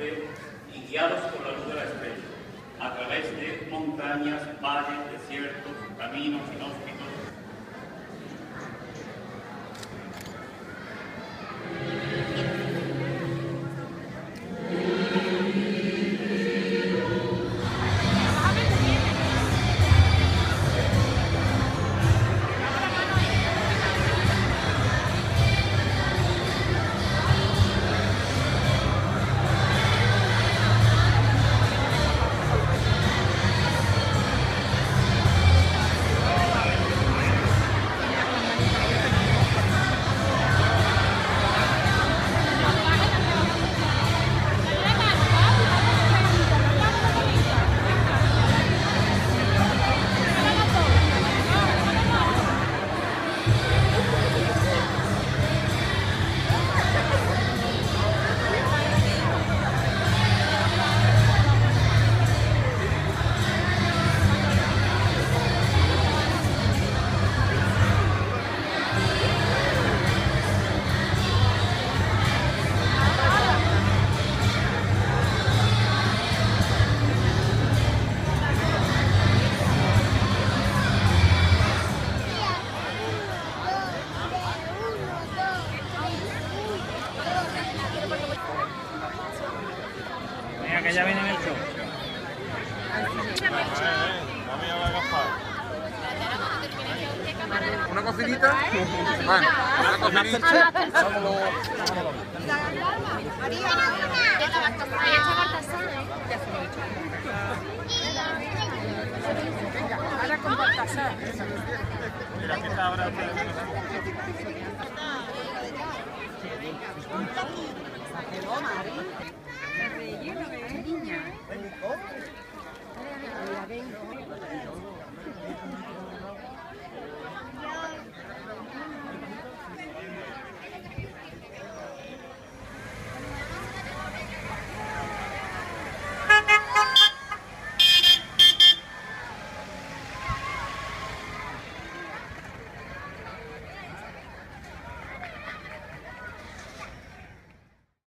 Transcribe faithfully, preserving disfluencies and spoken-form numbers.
fuerte y guiados por la luz de la estrella, a través de montañas, valles, desiertos, caminos inhóspitos. Que ya viene en el show. Una cocinita. Bueno, una cocinita. Ahora con Baltasar. Mira, aquí está ahora. Exageró, Mari.